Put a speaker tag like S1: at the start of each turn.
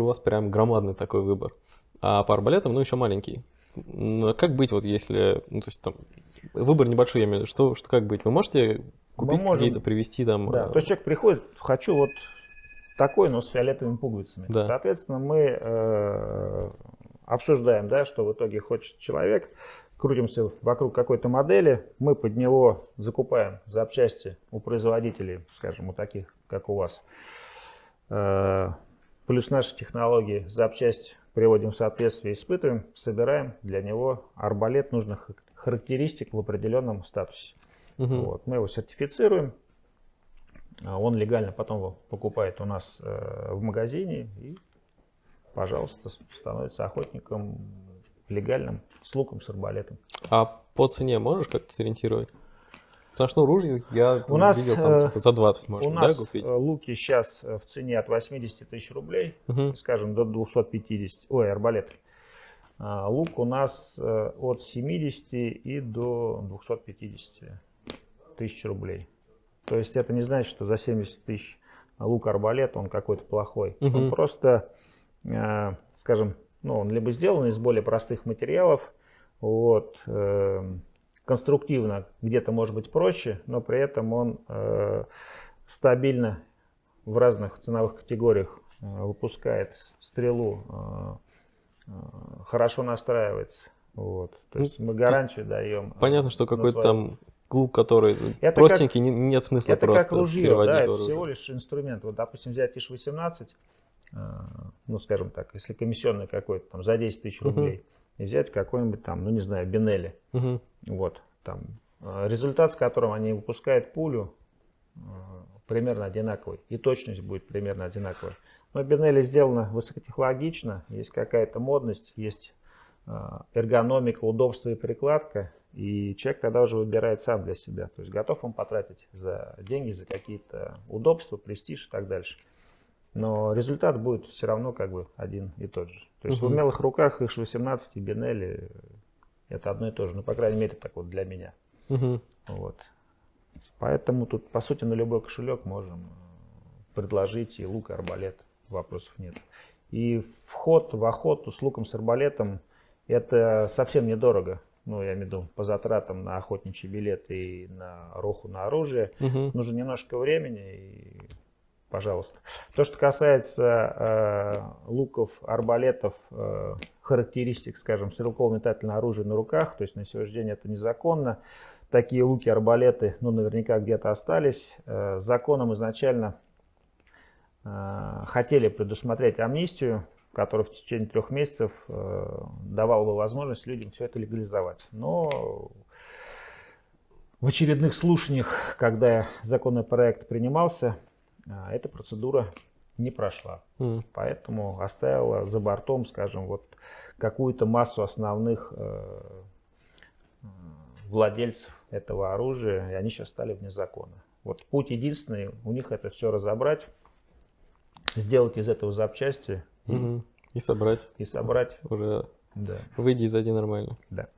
S1: вас прям громадный такой выбор. А по арбалетам, ну, еще маленький. Как быть, вот если, ну, то есть там выбор небольшой, я имею в виду, что как быть? Вы можете купить какие-то, привезти там?
S2: Да, то есть человек приходит, хочу вот такой, но с фиолетовыми пуговицами.
S1: Да.
S2: Соответственно, мы обсуждаем, да, что в итоге хочет человек, крутимся вокруг какой-то модели, мы под него закупаем запчасти у производителей, скажем, у таких, как у вас. Плюс наши технологии, запчасть приводим в соответствие, испытываем, собираем для него арбалет нужных характеристик в определенном статусе. Вот, мы его сертифицируем, он легально потом его покупает у нас в магазине и, пожалуйста, становится охотником легальным с луком, с арбалетом.
S1: А по цене можешь как-то сориентировать? Потому что, ну, ружье я
S2: у нас,
S1: видел там типа за 20 можно,
S2: у нас,
S1: да, купить?
S2: Луки сейчас в цене от 80 тысяч рублей, скажем, до 250, ой, арбалет. Лук у нас от 70 и до 250 тысяч рублей. То есть это не значит, что за 70 тысяч лук-арбалет он какой-то плохой. Он просто, скажем, ну, он либо сделан из более простых материалов, вот, конструктивно где-то может быть проще, но при этом он стабильно в разных ценовых категориях выпускает стрелу, хорошо настраивается. Вот. То есть мы гарантию даем.
S1: Понятно, что какой-то там лук, который
S2: это
S1: простенький, нет смысла
S2: это
S1: просто
S2: как ружье,
S1: переводить
S2: да,
S1: в
S2: это
S1: оружие.
S2: всего лишь инструмент. Вот, допустим, взять ИШ-18, ну, скажем так, если комиссионный какой-то, там, за 10 тысяч рублей, и взять какой-нибудь там, ну, не знаю, Бенелли. Вот, там, результат, с которым они выпускают пулю, примерно одинаковый, и точность будет примерно одинаковая. Но Бенелли сделано высокотехнологично, есть какая-то модность, есть эргономика, удобство и прикладка, и человек тогда уже выбирает сам для себя. То есть готов он потратить за деньги, за какие-то удобства, престиж и так дальше. Но результат будет все равно как бы один и тот же. То есть в умелых руках ИШ-18 и Бенелли это одно и то же. Ну, по крайней мере, так вот для меня. Вот. Поэтому тут, по сути, на любой кошелек можем предложить и лук, и арбалет. Вопросов нет. И вход в охоту с луком, с арбалетом это совсем недорого. Ну, я имею в виду по затратам на охотничий билет и на роху, на оружие. Нужно немножко времени и пожалуйста. То, что касается луков, арбалетов, характеристик, скажем, стрелково-метательного оружия на руках, то есть на сегодняшний день это незаконно. Такие луки, арбалеты, ну, наверняка где-то остались. Законом изначально хотели предусмотреть амнистию, которая в течение 3 месяцев давала бы возможность людям все это легализовать. Но в очередных слушаниях, когда законопроект принимался, эта процедура не прошла. Поэтому оставила за бортом, скажем, вот какую-то массу основных владельцев этого оружия, и они сейчас стали вне закона. Вот путь единственный, у них это все разобрать, сделать из этого запчасти
S1: и собрать.
S2: И собрать.
S1: Уже
S2: да.
S1: выйди из один нормально.
S2: Да.